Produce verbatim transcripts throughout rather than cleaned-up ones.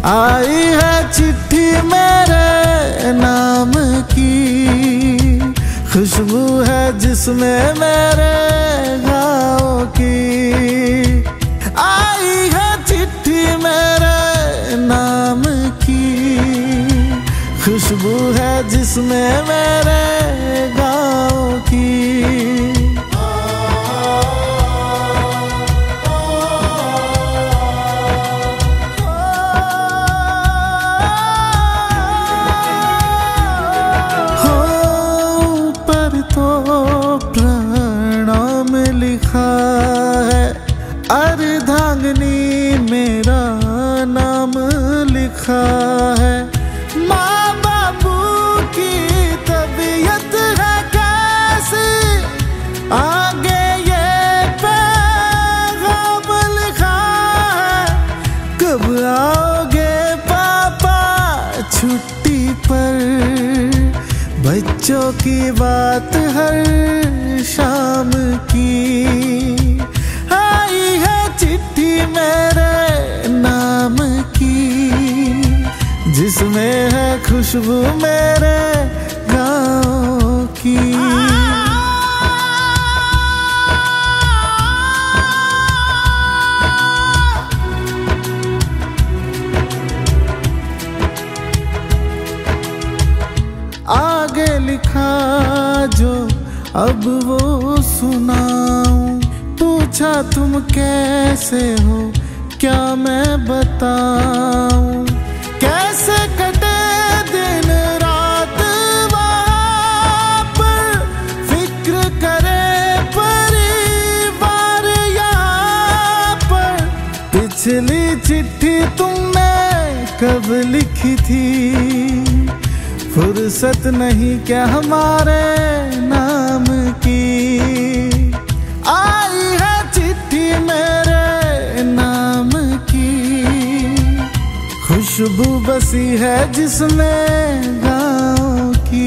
आई है चिट्ठी मेरे नाम की, खुशबू है जिसमें मेरे घाव की। आई है चिट्ठी मेरे नाम की, खुशबू है जिसमें मेरे गाँव की। लिखा है अर्धांगिनी मेरा नाम लिखा है। माँ बापू की तबीयत है कैसी, आगे ये पैगाम लिखा है। कब आओगे पापा छुट्टी पर, बच्चों की बात हर शाम की। आई है चिट्ठी मेरे नाम की, जिसमें है खुशबू मेरे गाँव की। आगे लिखा जो अब वो सुनाऊं, पूछा तुम कैसे हो क्या मैं बताऊं। कैसे कटे दिन रात वहाँ पर, फिक्र करे परिवार यहाँ पर। पिछली चिट्ठी तुमने कब लिखी थी, फुर्सत नहीं क्या हमारे नाम की। आई है चिट्ठी मेरे नाम की, खुशबू बसी है जिसमें गाँव की।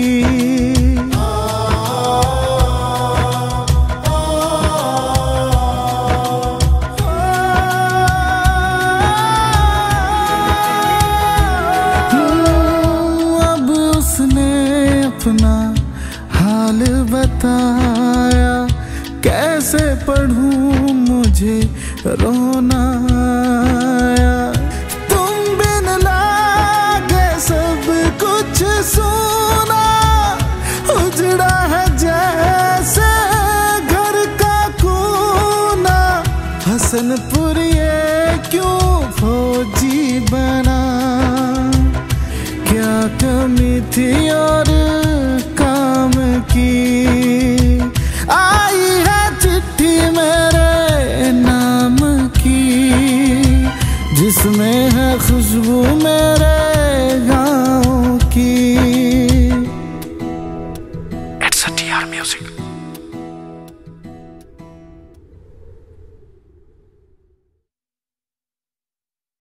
अपना हाल बताया, कैसे पढ़ूं मुझे रोना आया। तुम बिन लागे सब कुछ सूना, उजड़ा है जैसे घर का कोना। हसनपुर ये क्यों फौजी बना, क्या कमी थी और काम की। आई है चिट्ठी मेरे नाम की, जिसमें है खुशबू मेरे गाँव की। It's a T R Music.